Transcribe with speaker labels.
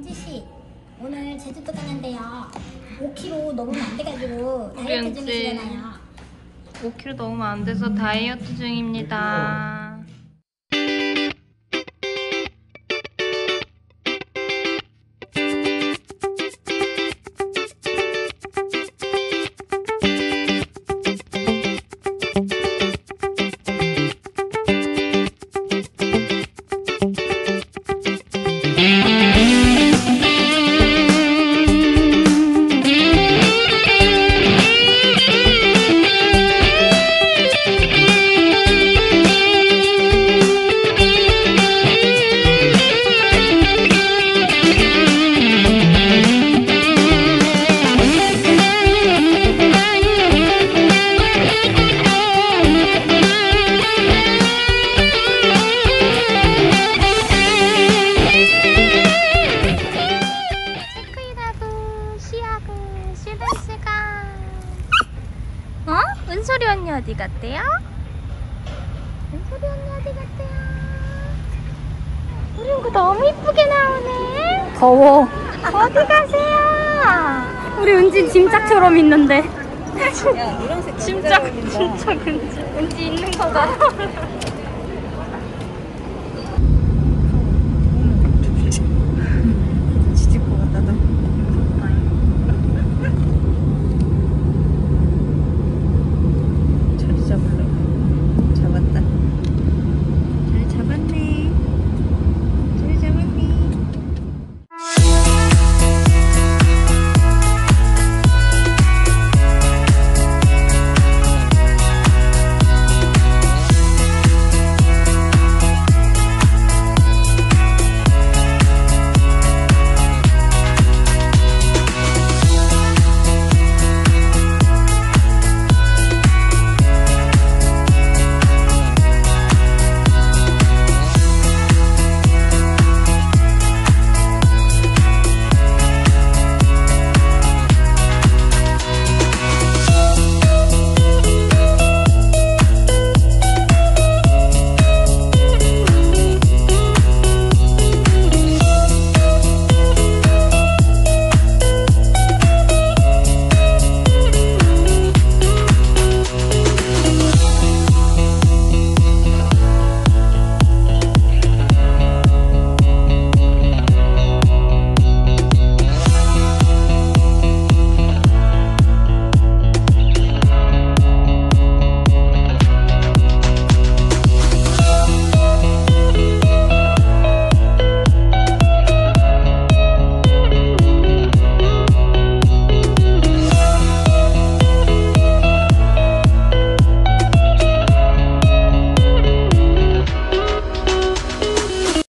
Speaker 1: 은지씨 오늘 제주도 가는데요. 5kg 넘으면 안 돼가지고 다이어트 중이시잖아요.
Speaker 2: 5kg 넘으면 안 돼서 다이어트 중입니다. 은솔이 언니 어디 갔대요? 은솔이 언니 어디 갔대요? 우리 이거 너무 이쁘게 나오네.
Speaker 3: 더워.
Speaker 2: 어디 가세요?
Speaker 3: 우리 은지 짐짝처럼 있는데.
Speaker 2: 짐짝 은지 있는 거다.